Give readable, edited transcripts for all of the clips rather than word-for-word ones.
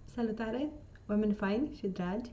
Salutare, oameni faini și dragi!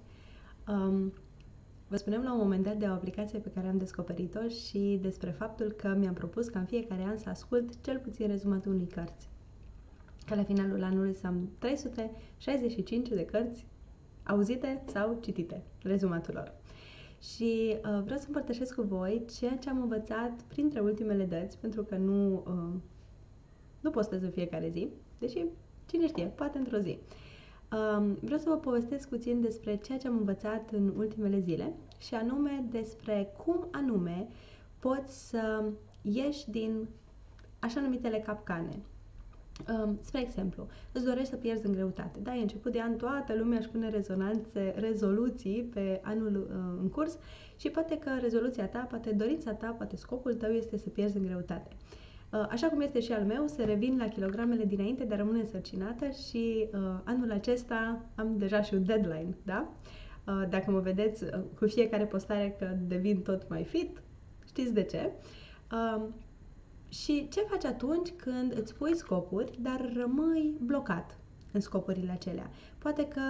Vă spuneam la un moment dat de o aplicație pe care am descoperit-o și despre faptul că mi-am propus ca în fiecare an să ascult cel puțin rezumatul unei cărți. Ca la finalul anului să am 365 de cărți auzite sau citite, rezumatul lor. Și vreau să împărtășesc cu voi ceea ce am învățat printre ultimele dăți, pentru că nu postez în fiecare zi, deși, cine știe, poate într-o zi. Vreau să vă povestesc puțin despre ceea ce am învățat în ultimele zile și anume despre cum anume poți să ieși din așa numitele capcane. Spre exemplu, îți dorești să pierzi în greutate. Da, e început de an, toată lumea își pune rezoluții pe anul în curs și poate că rezoluția ta, poate dorința ta, poate scopul tău este să pierzi în greutate. Așa cum este și al meu, să revin la kilogramele dinainte de a rămâne însărcinată și anul acesta am deja și un deadline, da? Dacă mă vedeți cu fiecare postare că devin tot mai fit, știți de ce. Și ce faci atunci când îți pui scopuri, dar rămâi blocat în scopurile acelea? Poate că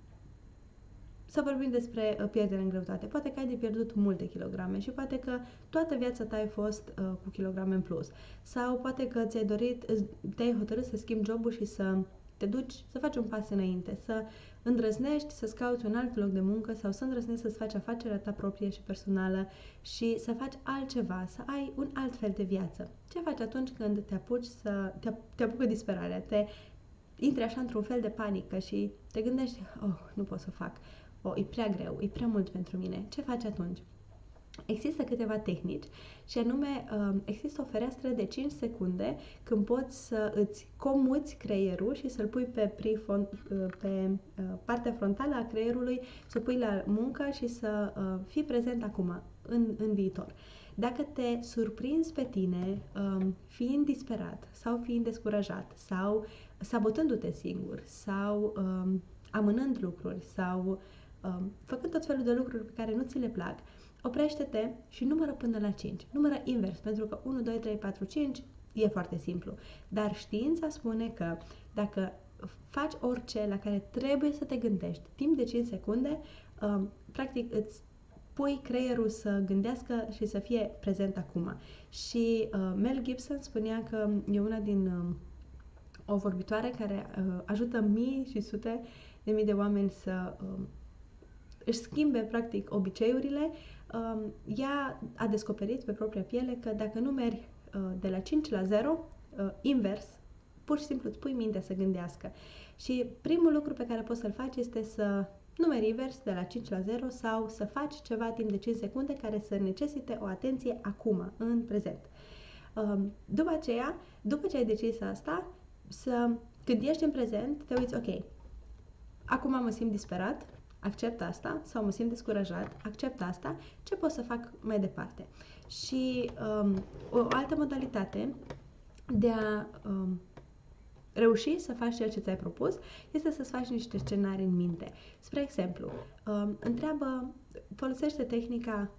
să vorbim despre pierderea în greutate. Poate că ai de pierdut multe kilograme și poate că toată viața ta ai fost cu kilograme în plus. Sau poate că te-ai hotărât să schimbi jobul și să te duci, să faci un pas înainte, să îndrăznești să-ți cauți un alt loc de muncă sau să îndrăznești să-ți faci afacerea ta proprie și personală și să faci altceva, să ai un alt fel de viață. Ce faci atunci când te apucă disperarea, intri așa într-un fel de panică și te gândești, nu pot să fac, e prea greu, e prea mult pentru mine. Ce faci atunci? Există câteva tehnici și anume există o fereastră de 5 secunde când poți să îți comuți creierul și să-l pui pe partea frontală a creierului, să pui la muncă și să fii prezent acum, în viitor. Dacă te surprinzi pe tine fiind disperat sau fiind descurajat sau sabotându-te singur sau amânând lucruri sau făcând tot felul de lucruri pe care nu ți le plac, oprește-te și numără până la 5. Numără invers, pentru că 1, 2, 3, 4, 5 e foarte simplu. Dar știința spune că dacă faci orice la care trebuie să te gândești timp de 5 secunde, practic îți pui creierul să gândească și să fie prezent acum. Și Mel Gibson spunea că e una din o vorbitoare care ajută mii și sute de mii de oameni să își schimbe practic obiceiurile. Ea a descoperit pe propria piele că dacă nu mergi de la 5 la 0, invers, pur și simplu îți pui mintea să gândească. Și primul lucru pe care poți să-l faci este să numeri invers de la 5 la 0 sau să faci ceva timp de 5 secunde care să necesite o atenție acum, în prezent. După aceea, după ce ai decis asta, când ești în prezent, te uiți, ok, acum mă simt disperat, accept asta, sau mă simt descurajat, accept asta, ce pot să fac mai departe? Și o altă modalitate de a reuși să faci ceea ce ți-ai propus este să-ți faci niște scenarii în minte. Spre exemplu, folosește tehnica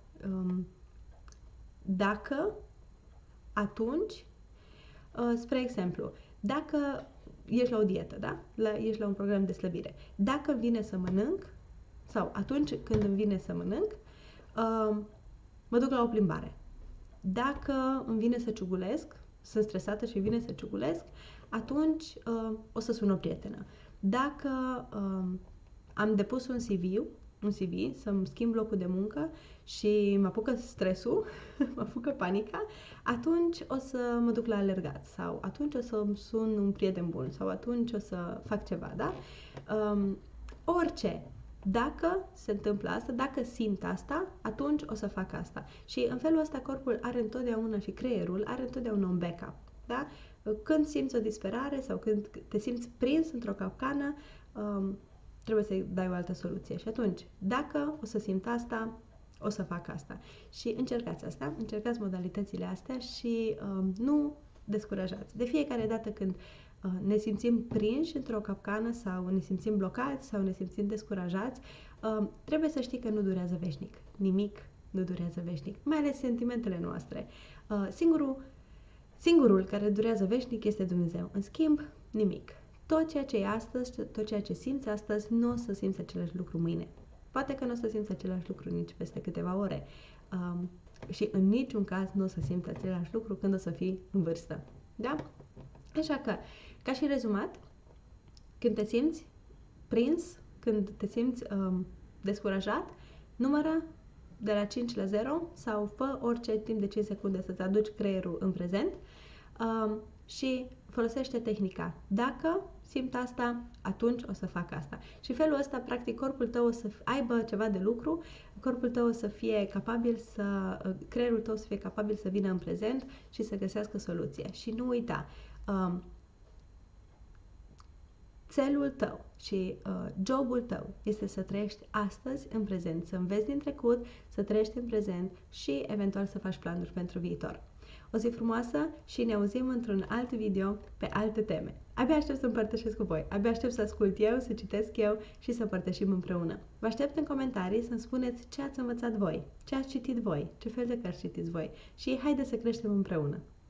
dacă, atunci, spre exemplu, dacă ești la o dietă, da? Ești la un program de slăbire. Dacă vine să mănânc, sau atunci când îmi vine să mănânc, mă duc la o plimbare. Dacă îmi vine să ciugulesc, sunt stresată și vine să ciugulesc, atunci o să sun o prietenă. Dacă am depus un CV, să-mi schimb locul de muncă și mă apucă stresul, mă apucă panica, atunci o să mă duc la alergat sau atunci o să-mi sun un prieten bun sau atunci o să fac ceva, da? Orice. Dacă se întâmplă asta, dacă simt asta, atunci o să fac asta. Și în felul ăsta corpul are întotdeauna și creierul are întotdeauna un backup, da? Când simți o disperare sau când te simți prins într-o capcană, trebuie să dai o altă soluție. Și atunci, dacă o să simt asta, o să fac asta. Și încercați asta, încercați modalitățile astea și nu descurajați. De fiecare dată când ne simțim prinși într-o capcană sau ne simțim blocați sau ne simțim descurajați, trebuie să știi că nu durează veșnic. Nimic nu durează veșnic, mai ales sentimentele noastre. Singurul care durează veșnic este Dumnezeu. În schimb, nimic. tot ceea ce e astăzi, tot ceea ce simți astăzi, nu o să simți același lucru mâine. Poate că nu o să simți același lucru nici peste câteva ore. Și în niciun caz nu o să simți același lucru când o să fii în vârstă. Da? Așa că, ca și rezumat, când te simți prins, când te simți descurajat, numără de la 5 la 0 sau fă orice timp de 5 secunde să-ți aduci creierul în prezent și folosește tehnica. Dacă simt asta, atunci o să fac asta. Și felul ăsta, practic, corpul tău o să aibă ceva de lucru, corpul tău o să fie capabil creierul tău să fie capabil să vină în prezent și să găsească soluție. Și nu uita, țelul tău și jobul tău este să trăiești astăzi în prezent, să înveți din trecut, să trăiești în prezent și eventual să faci planuri pentru viitor. O zi frumoasă și ne auzim într-un alt video pe alte teme. Abia aștept să împărtășesc cu voi, abia aștept să ascult eu, să citesc eu și să împărtășim împreună. Vă aștept în comentarii să-mi spuneți ce ați învățat voi, ce ați citit voi, ce fel de cărți citiți voi și haideți să creștem împreună.